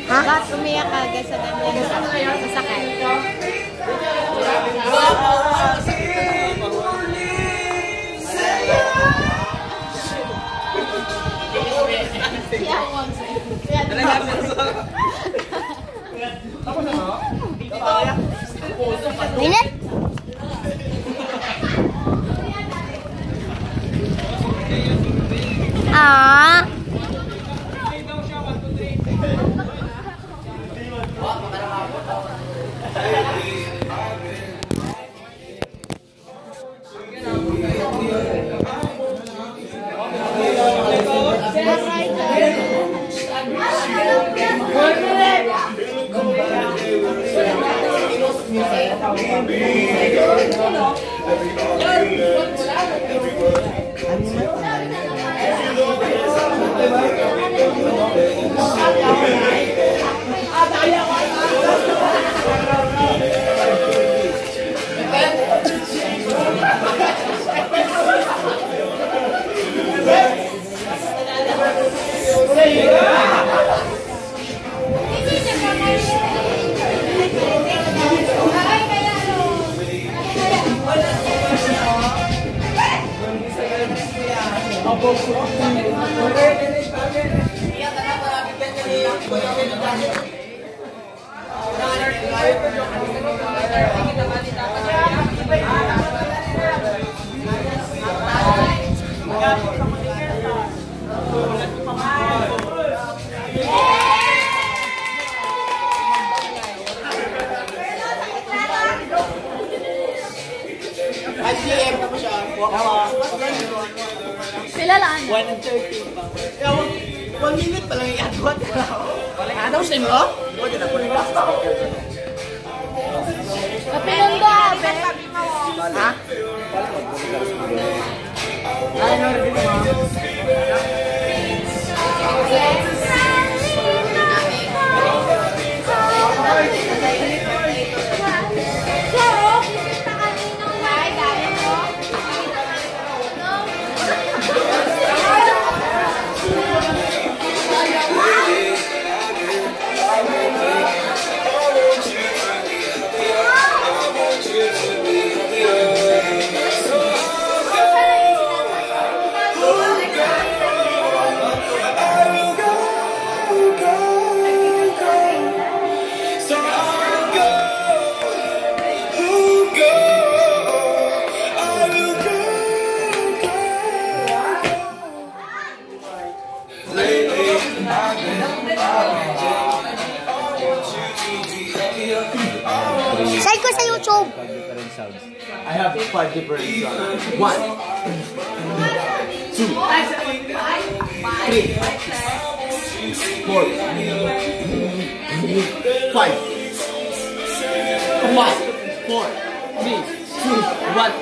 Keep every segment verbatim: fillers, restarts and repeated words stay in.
Ha? Ba't umiyak ka agad sa ganyan? Masakit. Minit? Ah. Pilalaan. one and thirty pa. one minute pa lang i-adwat ka. Ano sa inyo? Wala na po rin ba? Kapilong ba? Ha? Ay, no, rin mo. Side ko sa YouTube. I have five different sounds. One, two, three, four, five. Five, four, three, two, one.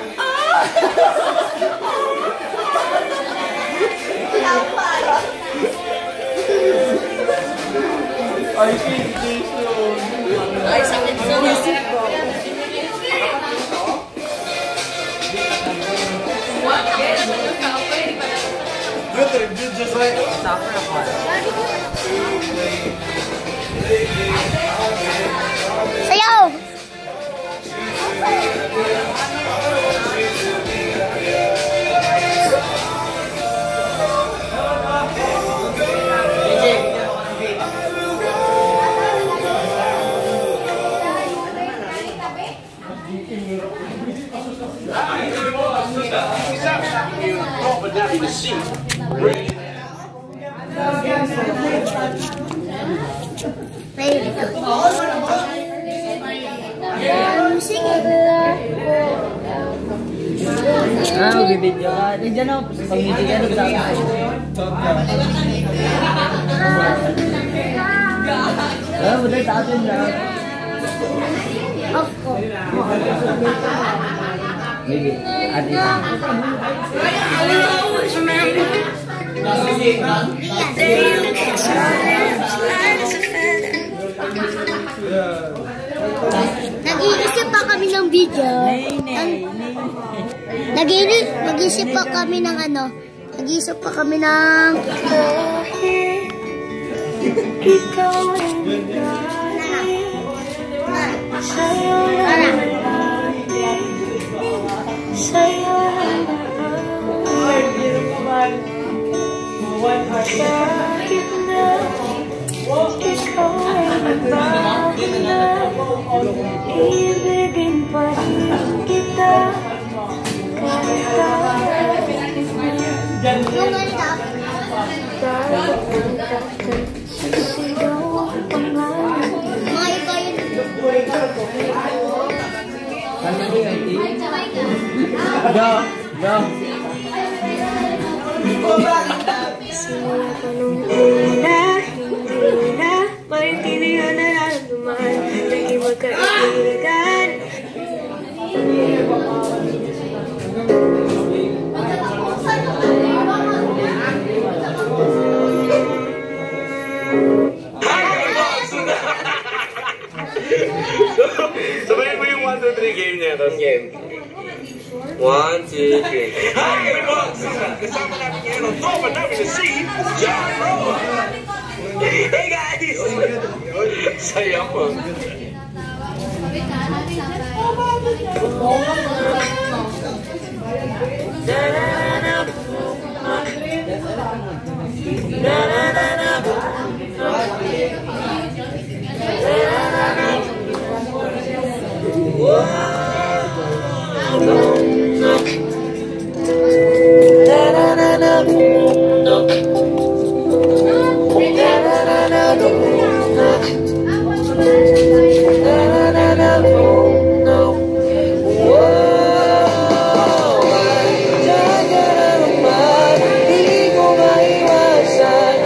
Ay, ay, sakit sa isip ko. Good, good, just like suffer apart. Sayaw! Ah, magbibideo ka. Diyan na, pag-video ka, ah, buday sa atin lang. Of course. Maybe, adi lang. Nag-iisip pa kami ng video. Nag-iisip, nag-iisip pa kami ng ano. Nag-iisip pa kami ng ikaw ay nagdahil sa'yo lang marami, sa'yo lang marami. Kahit na ikaw ay nagbago na, ibigin pa rin kita. Kahit kahit bakit ang takot sisigaw ang pangalan. Go! Go! Simula pa nung una, hindi na maintindihan na nararamdaman. Naging magkaibigan. Sabayin mo yung one, two, three game niya. Tapos game. one, two, three. Hi, everyone! Kasama natin ngayon ang tropa namin na si John Rowan. Hey, guys! Saya po. Di ko maiwasan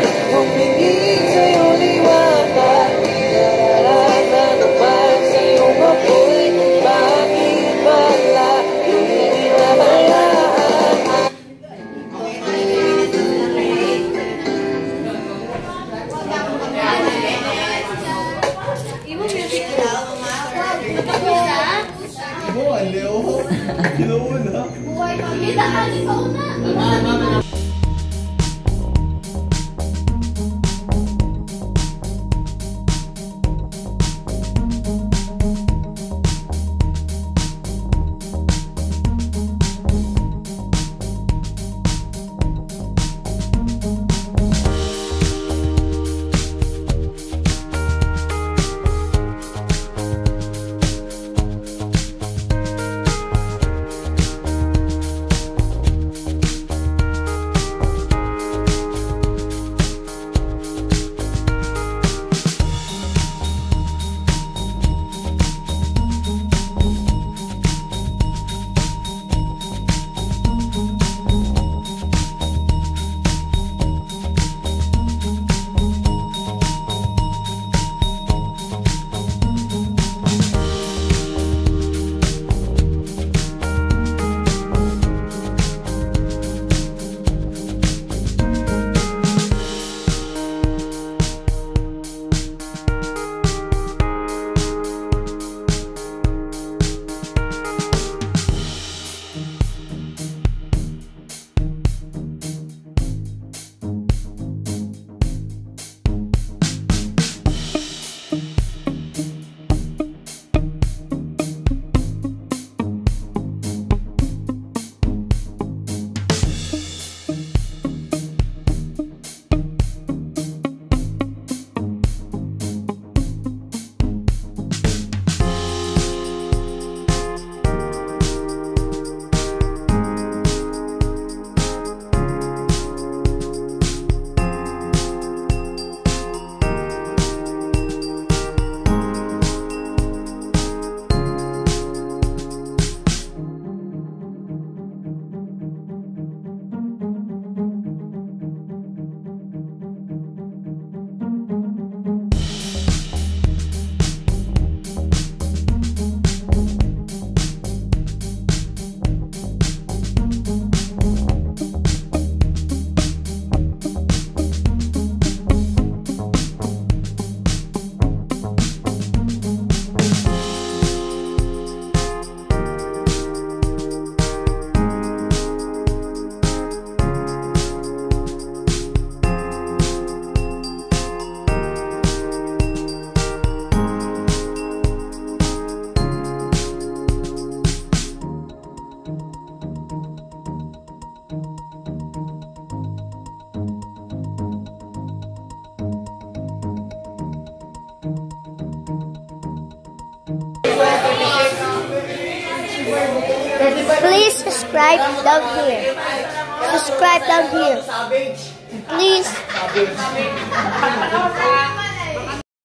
Please subscribe down here. Subscribe down here. Please.